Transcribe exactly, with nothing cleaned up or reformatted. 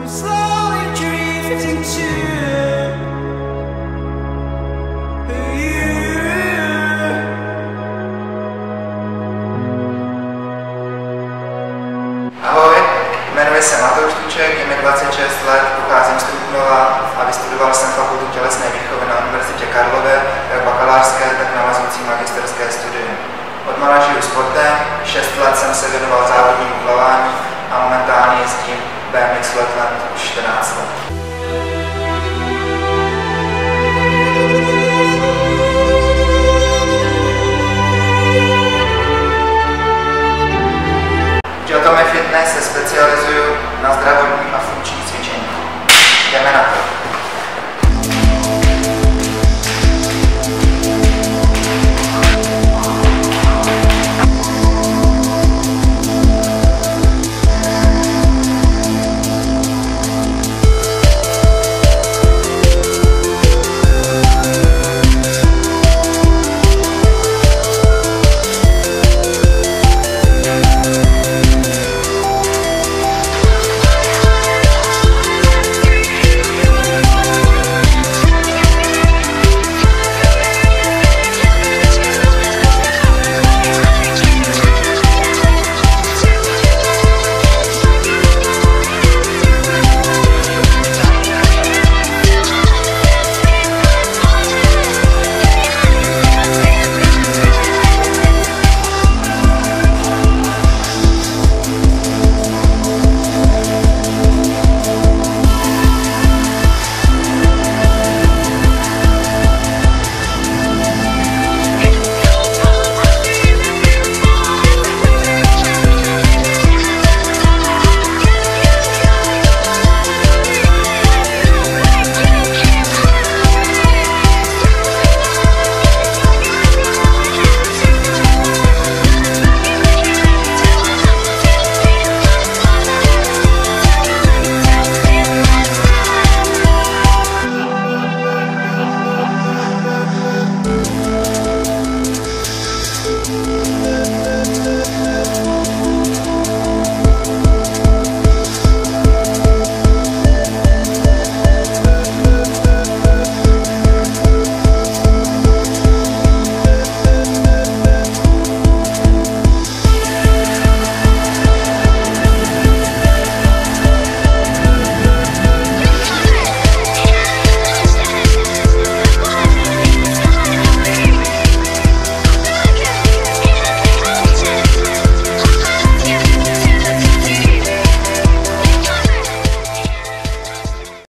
Ahoj, jmenuji se Matouš Tuček, je mi dvacet šest let, pocházím z Trutnova a vystudoval jsem fakultu tělesné výchovy na Univerzitě Karlově, jak bakalářské, tak navazující magisterské studium. Odmala žiju sportem, šest let jsem se věnoval závodnímu plavání a momentálně jezdím bé em iks Flatland už čtrnáct let. V Atomy Fitness se specializuju na zdravotní a